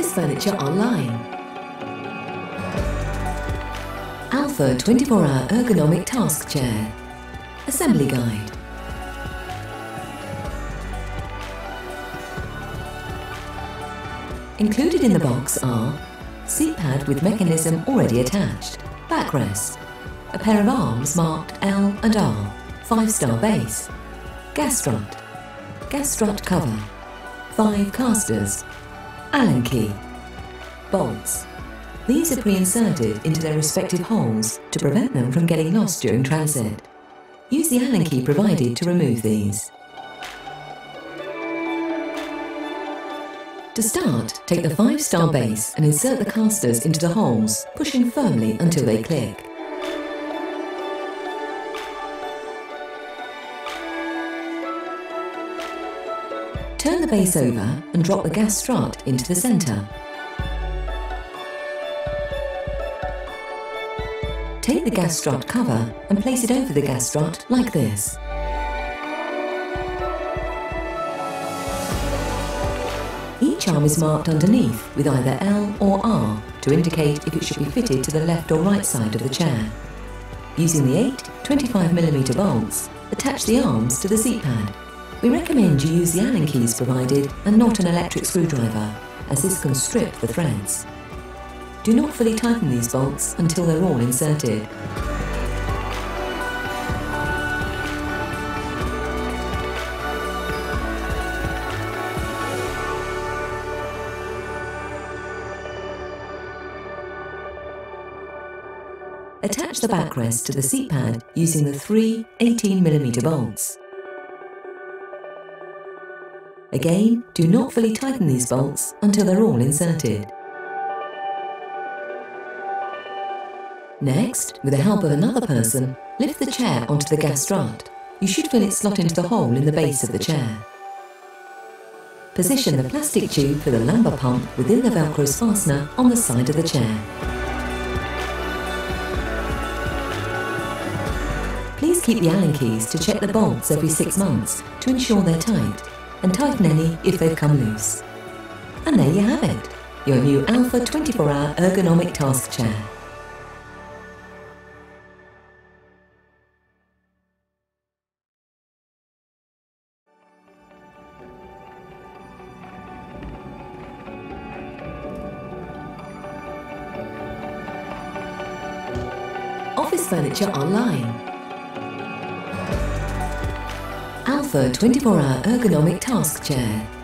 Office furniture online. Alpha 24-hour ergonomic task chair. Assembly guide. Included in the box are seat pad with mechanism already attached, backrest, a pair of arms marked L and R, 5-star base, gas strut cover, 5 casters, Allen key, bolts. These are pre-inserted into their respective holes to prevent them from getting lost during transit. Use the Allen key provided to remove these. To start, take the 5-star base and insert the casters into the holes, pushing firmly until they click. Turn the base over and drop the gas strut into the centre. Take the gas strut cover and place it over the gas strut like this. Each arm is marked underneath with either L or R to indicate if it should be fitted to the left or right side of the chair. Using the 8 25mm bolts, attach the arms to the seat pad. We recommend you use the Allen keys provided and not an electric screwdriver, as this can strip the threads. Do not fully tighten these bolts until they're all inserted. Attach the backrest to the seat pad using the 3 18mm bolts. Again, do not fully tighten these bolts until they're all inserted. Next, with the help of another person, lift the chair onto the gas strut. You should feel it slot into the hole in the base of the chair. Position the plastic tube for the lumbar pump within the Velcro fastener on the side of the chair. Please keep the Allen keys to check the bolts every 6 months to ensure they're tight, and tighten any if they've come loose. And there you have it, your new Alpha 24-hour ergonomic task chair. Office furniture online. Alpha 24-hour ergonomic task chair.